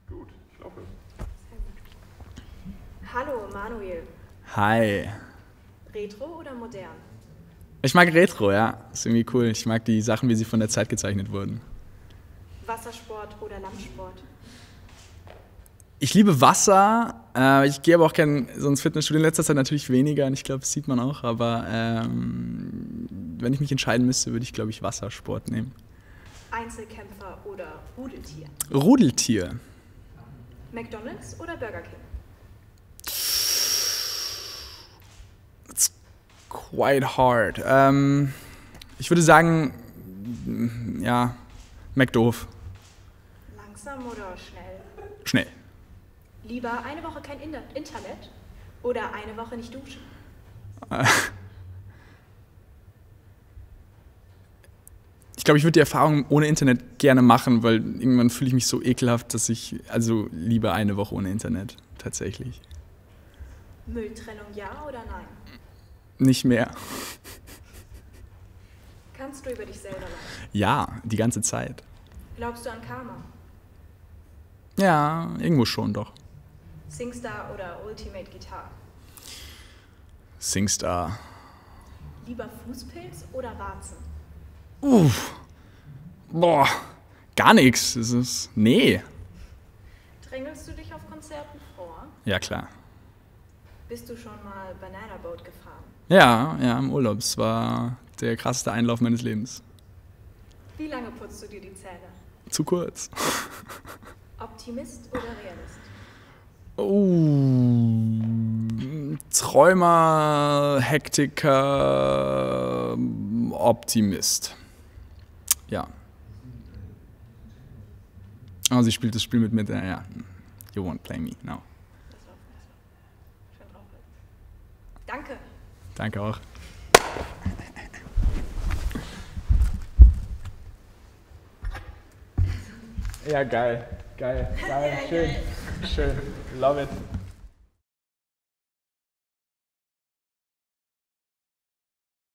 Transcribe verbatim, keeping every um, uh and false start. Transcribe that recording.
Gut, ich laufe. Hallo Manuel. Hi. Retro oder modern? Ich mag Retro, ja. Ist irgendwie cool. Ich mag die Sachen, wie sie von der Zeit gezeichnet wurden. Wassersport oder Landsport? Ich liebe Wasser. Äh, ich gehe aber auch gerne so ins Fitnessstudio. In letzter Zeit natürlich weniger. Und ich glaube, das sieht man auch. Aber ähm, wenn ich mich entscheiden müsste, würde ich, glaube ich, Wassersport nehmen. Einzelkämpfer oder Rudeltier? Rudeltier. McDonald's oder Burger King? It's quite hard. Ähm, ich würde sagen, ja, McDoof. Langsam oder schnell? Schnell. Lieber eine Woche kein Inter- Internet oder eine Woche nicht duschen? Ich glaube, ich würde die Erfahrung ohne Internet gerne machen, weil irgendwann fühle ich mich so ekelhaft, dass ich, also lieber eine Woche ohne Internet, tatsächlich. Mülltrennung ja oder nein? Nicht mehr. Kannst du über dich selber lachen? Ja, die ganze Zeit. Glaubst du an Karma? Ja, irgendwo schon doch. Singstar oder Ultimate Guitar? Singstar. Lieber Fußpilz oder Warzen? Uff. Boah, gar nichts. Das ist, nee. Drängelst du dich auf Konzerten vor? Ja, klar. Bist du schon mal Banana Boat gefahren? Ja, ja, im Urlaub. Es war der krasseste Einlauf meines Lebens. Wie lange putzt du dir die Zähne? Zu kurz. Optimist oder Realist? Oh, Träumer, Hektiker, Optimist. Ja. Oh, sie spielt das Spiel mit mir. Ja, you won't play me, no. Das war schön drauf. Danke. Danke auch. Ja, geil, geil, geil, schön, schön, love it.